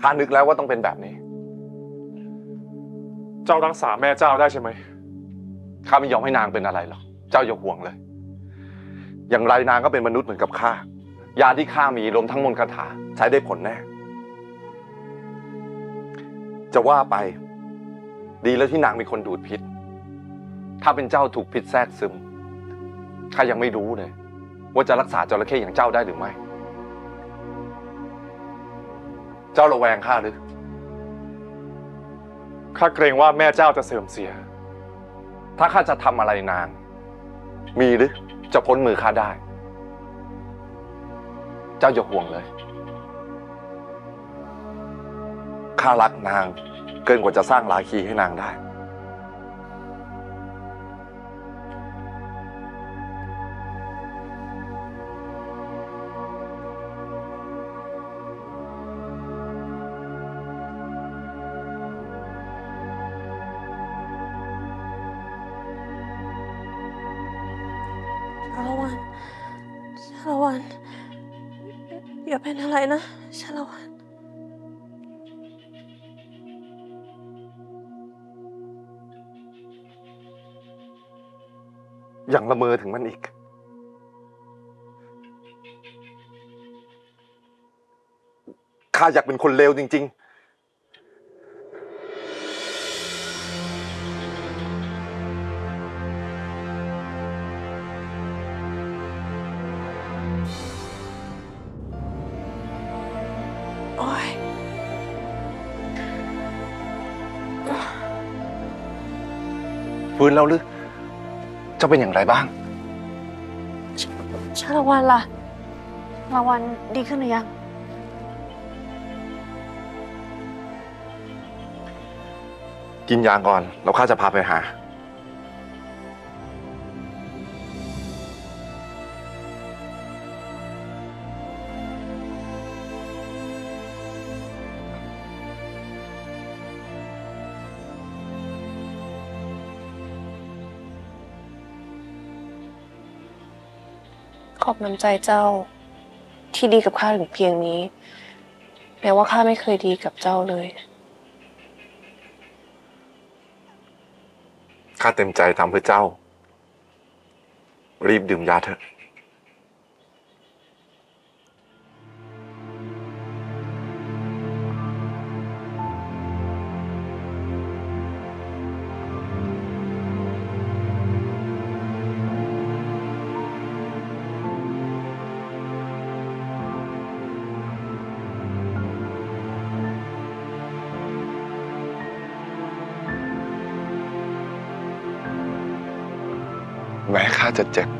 ข้านึกแล้วว่าต้องเป็นแบบนี้เจ้ารักษาแม่เจ้าได้ใช่ไหมข้าไม่ยอมให้นางเป็นอะไรหรอกเจ้าอย่าห่วงเลยอย่างไรนางก็เป็นมนุษย์เหมือนกับข้ายาที่ข้ามีรวมทั้งมนต์คาถาใช้ได้ผลแน่จะว่าไปดีแล้วที่นางมีคนดูดพิษถ้าเป็นเจ้าถูกพิษแทรกซึมข้ายังไม่รู้เลยว่าจะรักษาจระเข้อย่างเจ้าได้หรือไม่เจ้าระแวงข้าหรือข้าเกรงว่าแม่เจ้าจะเสื่อมเสียถ้าข้าจะทำอะไรนางมีหรือจะพ้นมือข้าได้เจ้าอย่าห่วงเลยข้ารักนางเกินกว่าจะสร้างราคีให้นางได้ชาละวันอย่าเป็นอะไรนะชาละวันยังละเมอถึงมันอีกข้าอยากเป็นคนเลวจริงๆโอ๊ยฟื้นแล้วหรือเจ้าเป็นอย่างไรบ้างชาละวันล่ะชาละวันดีขึ้นหรือยังกินยาก่อนแล้วข้าจะพาไปหาขอบน้ำใจเจ้าที่ดีกับข้าถึงเพียงนี้แม้ว่าข้าไม่เคยดีกับเจ้าเลยข้าเต็มใจทำเพื่อเจ้ารีบดื่มยาเถอะแม้ข้าจะเจ็บ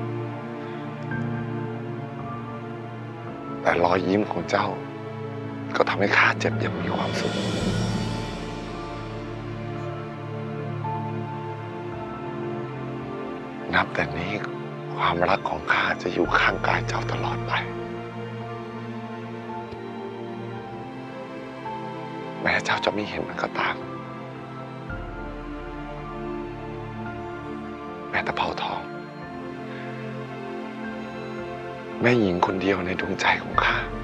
แต่รอยยิ้มของเจ้าก็ทำให้ข้าเจ็บอย่างมีความสุขนับแต่นี้ความรักของข้าจะอยู่ข้างกายเจ้าตลอดไปแม้เจ้าจะไม่เห็นมันก็ตามแม่ตะเภาทองแม่หญิงคนเดียวในดวงใจของข้า